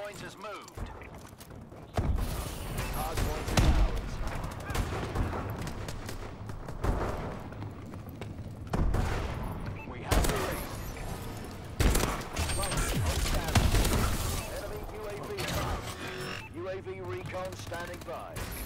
point has moved. Hard point is ours. We have the lead. Enemy UAV above. UAV recon standing by.